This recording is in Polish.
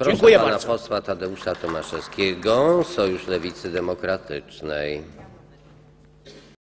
Proszę Dziękuję pana bardzo. posła Tadeusza Tomaszewskiego, Sojusz Lewicy Demokratycznej.